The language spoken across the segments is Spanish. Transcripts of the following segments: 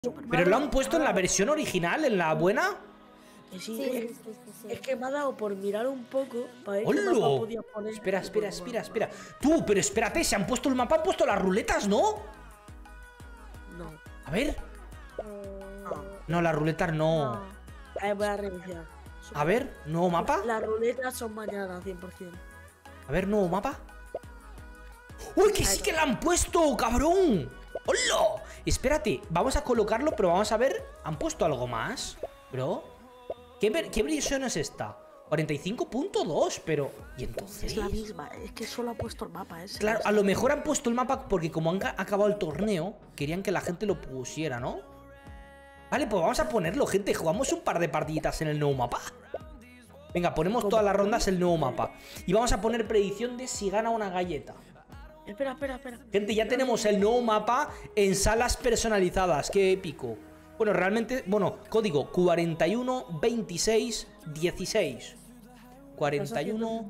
¿Pero lo han puesto en la versión original, en la buena? Sí, es que me ha dado por mirar un poco para ver qué ¡Hola! mapa podía poner. Espera. Tú, pero espérate, se han puesto el mapa, han puesto las ruletas, ¿no? No. A ver. No, las ruletas no. Voy a reiniciar. A ver, nuevo mapa. Las ruletas son mañana, 100%. A ver, nuevo mapa. ¡Uy, que sí que la han puesto, cabrón! ¡Hola! Espérate, vamos a colocarlo, pero vamos a ver. ¿Han puesto algo más, bro? ¿Qué versión es esta? 45.2, pero... ¿Y entonces? Es la misma, es que solo ha puesto el mapa ese. Claro, a lo mejor han puesto el mapa porque como han acabado el torneo, querían que la gente lo pusiera, ¿no? Vale, pues vamos a ponerlo, gente. Jugamos un par de partiditas en el nuevo mapa. Venga, ponemos todas las rondas el nuevo mapa. Y vamos a poner predicción de si gana una galleta. Espera. Gente, ya tenemos el nuevo mapa en salas personalizadas. ¡Qué épico! Bueno, realmente... Bueno, código 41 26 16. 41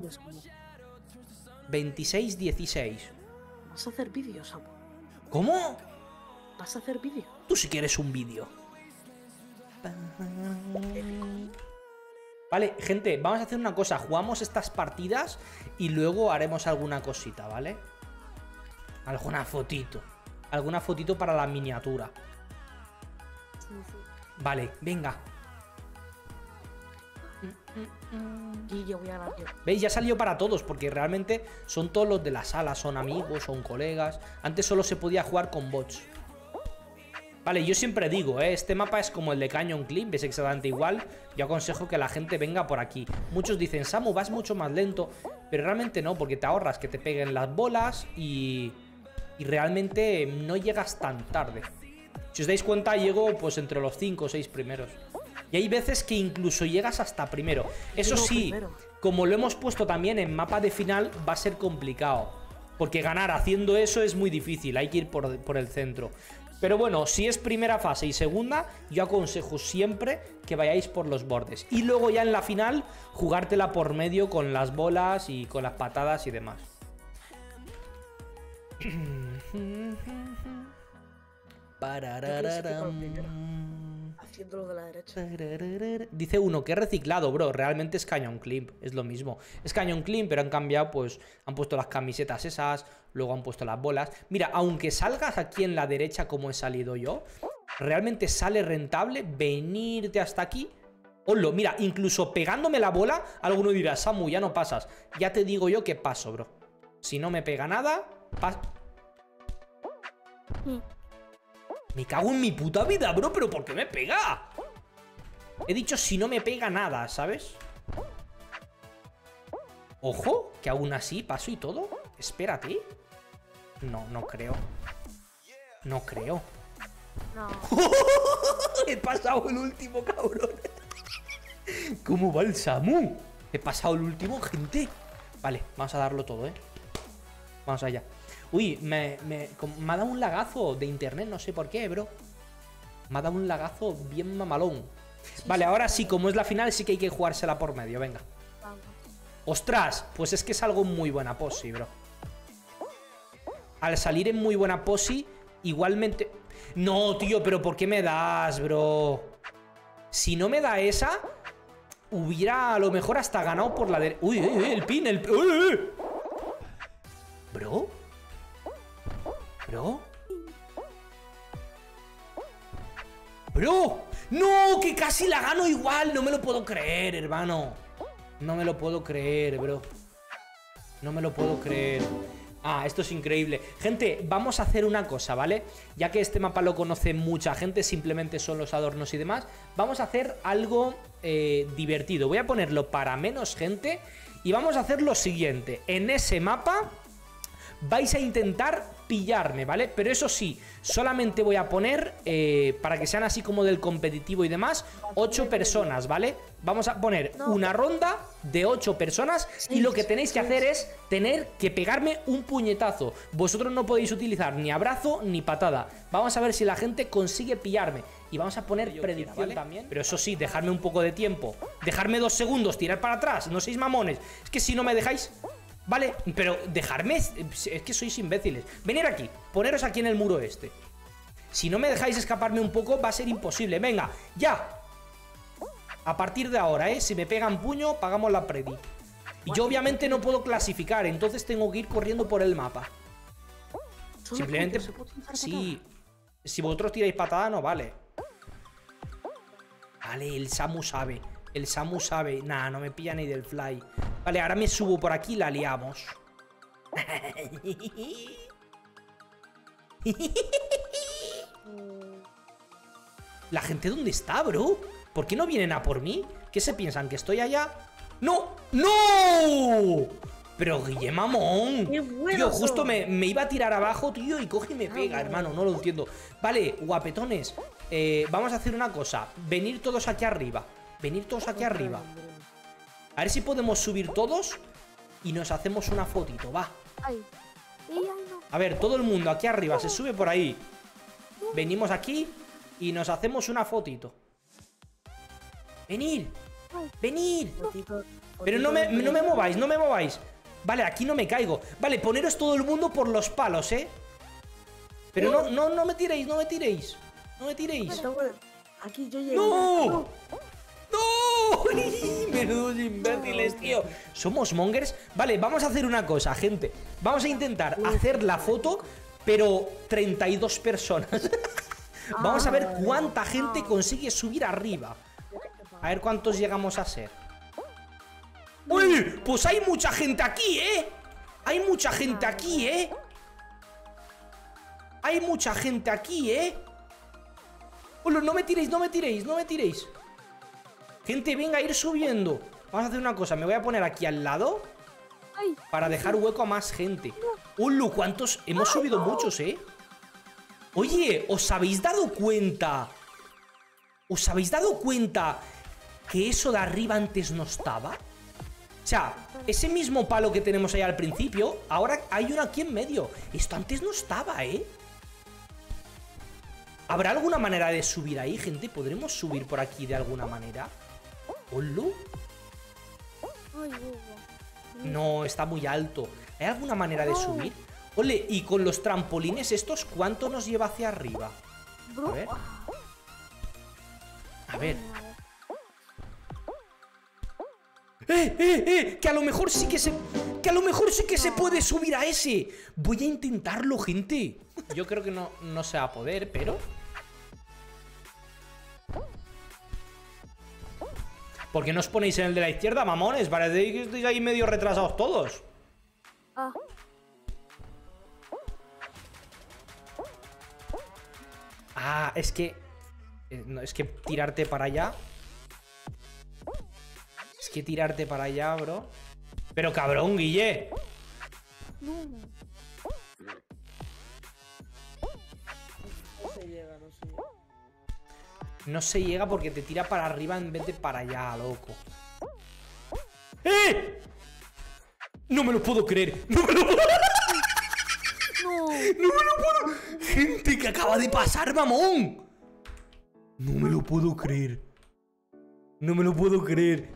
26 16. ¿Vas a hacer vídeos, Samu? ¿Cómo? ¿Vas a hacer vídeo? Tú sí quieres un vídeo. Vale, gente, vamos a hacer una cosa. Jugamos estas partidas y luego haremos alguna cosita, ¿vale? Alguna fotito. Alguna fotito para la miniatura. Sí. Vale, venga. Y yo voy a ganar yo. ¿Veis? Ya salió para todos, porque realmente son todos los de la sala, son amigos, son colegas. Antes solo se podía jugar con bots. Vale, yo siempre digo, este mapa es como el de Canyon Climb, es exactamente igual. Yo aconsejo que la gente venga por aquí. Muchos dicen, Samu, vas mucho más lento, pero realmente no, porque te ahorras que te peguen las bolas y realmente no llegas tan tarde. Si os dais cuenta, llego pues entre los 5 o 6 primeros. Y hay veces que incluso llegas hasta primero. Eso sí, como lo hemos puesto también en mapa de final, va a ser complicado. Porque ganar haciendo eso es muy difícil, hay que ir por el centro. Pero bueno, si es primera fase y segunda, yo aconsejo siempre que vayáis por los bordes. Y luego ya en la final, jugártela por medio con las bolas y con las patadas y demás. Haciéndolo de la derecha. Dice uno que es reciclado, bro. Realmente es Canyon Climb, es lo mismo. Es Canyon Climb, pero han cambiado, pues han puesto las camisetas esas, luego han puesto las bolas. Mira, aunque salgas aquí en la derecha como he salido yo, realmente sale rentable venirte hasta aquí. Hola, mira, incluso pegándome la bola, alguno dirá, Samu, ya no pasas. Ya te digo yo que paso, bro. Si no me pega nada, paso. Me cago en mi puta vida, bro, pero ¿por qué me pega? He dicho si no me pega nada, ¿sabes? Ojo, que aún así paso y todo. Espérate. No creo. No creo. No. He pasado el último, cabrón. ¿Cómo va el Samu? He pasado el último, gente. Vale, vamos a darlo todo, Vamos allá. Uy, me ha dado un lagazo de internet, no sé por qué, bro. Me ha dado un lagazo bien mamalón. Vale, ahora sí, como es la final, sí que hay que jugársela por medio, venga. ¡Ostras! Pues es que es algo muy buena posi, bro. Al salir en muy buena posi, igualmente... No, tío, pero ¿por qué me das, bro? Si no me da esa, hubiera a lo mejor hasta ganado por la de... Uy, el pin, Bro. ¡Bro! ¡No! ¡Que casi la gano igual! No me lo puedo creer, hermano. No me lo puedo creer, bro. No me lo puedo creer. Ah, esto es increíble. Gente, vamos a hacer una cosa, ¿vale? Ya que este mapa lo conoce mucha gente, simplemente son los adornos y demás. Vamos a hacer algo divertido. Voy a ponerlo para menos gente y vamos a hacer lo siguiente. En ese mapa vais a intentar pillarme, ¿vale? Pero eso sí, solamente voy a poner, para que sean así como del competitivo y demás, 8 personas, ¿vale? Vamos a poner una ronda de 8 personas y lo que tenéis que hacer es tener que pegarme un puñetazo. Vosotros no podéis utilizar ni abrazo ni patada. Vamos a ver si la gente consigue pillarme. Y vamos a poner predicción, ¿vale? También. Pero eso sí, dejarme un poco de tiempo. Dejarme 2 segundos, tirar para atrás. No seáis mamones. Es que si no me dejáis... Vale, pero dejarme... Es que sois imbéciles. Venir aquí, poneros aquí en el muro este. Si no me dejáis escaparme un poco, va a ser imposible. Venga, ya. A partir de ahora, si me pegan puño, pagamos la predi. Y yo obviamente no puedo clasificar, entonces tengo que ir corriendo por el mapa. Simplemente... Sí. Si vosotros tiráis patada, no vale. Vale, el Samu sabe. El Samu sabe. Nah, no me pilla ni del fly. Vale, ahora me subo por aquí y la liamos. ¿La gente dónde está, bro? ¿Por qué no vienen a por mí? ¿Qué se piensan? ¿Que estoy allá? ¡No! ¡No! Pero Guille, mamón. Tío, justo me iba a tirar abajo, tío, y coge y me pega, hermano. No lo entiendo. Vale, guapetones. Vamos a hacer una cosa. Venir todos aquí arriba. Venir todos aquí arriba. A ver si podemos subir todos y nos hacemos una fotito, va. A ver, todo el mundo aquí arriba se sube por ahí. Venimos aquí y nos hacemos una fotito. Venid. Venid. Pero no me mováis, no me mováis. Vale, aquí no me caigo. Vale, poneros todo el mundo por los palos, Pero no me tiréis, no me tiréis. No me tiréis. Aquí yo llego. ¡No! ¡No! Menudos imbéciles, tío. ¿Somos mongers? Vale, vamos a hacer una cosa, gente. Vamos a intentar hacer la foto, pero 32 personas. Vamos a ver cuánta gente consigue subir arriba. A ver cuántos llegamos a ser. ¡Uy! Pues hay mucha gente aquí, Hay mucha gente aquí, Hay mucha gente aquí, Hola, no me tiréis, no me tiréis, no me tiréis. Gente, venga, a ir subiendo. Vamos a hacer una cosa, me voy a poner aquí al lado para dejar hueco a más gente. ¡Hola! ¿Cuántos? Hemos subido muchos, Oye, ¿os habéis dado cuenta? ¿Os habéis dado cuenta que eso de arriba antes no estaba? O sea, ese mismo palo que tenemos ahí al principio, ahora hay uno aquí en medio. Esto antes no estaba, ¿Habrá alguna manera de subir ahí, gente? ¿Podremos subir por aquí de alguna manera? ¿Hola? No, está muy alto. ¿Hay alguna manera de subir? Ole, y con los trampolines estos, ¿cuánto nos lleva hacia arriba? A ver. A ver. Que a lo mejor sí que se... Que a lo mejor sí que se puede subir a ese. Voy a intentarlo, gente. Yo creo que no se va a poder, pero... ¿Por qué no os ponéis en el de la izquierda, mamones? Parece que estáis ahí medio retrasados todos. Es que... No, es que tirarte para allá... Es que tirarte para allá, bro. Pero cabrón, Guille. No se llega, no se llega. No se llega porque te tira para arriba en vez de para allá, loco. No me lo puedo creer. No me lo puedo... No me lo puedo... Gente, ¿qué acaba de pasar, mamón? No me lo puedo creer. No me lo puedo creer.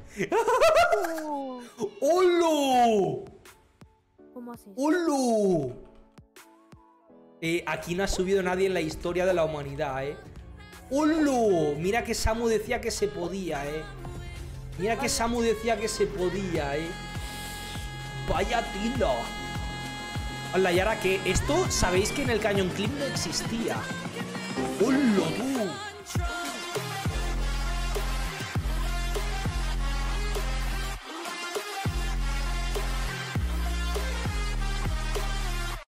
¡Holo! ¿Cómo así? ¡Holo! Aquí no ha subido nadie en la historia de la humanidad, ¡Holo! Mira que Samu decía que se podía, Mira que Samu decía que se podía, Vaya tila. Hola, y ahora que esto, sabéis que en el Canyon Clip no existía. ¡Holo, tú!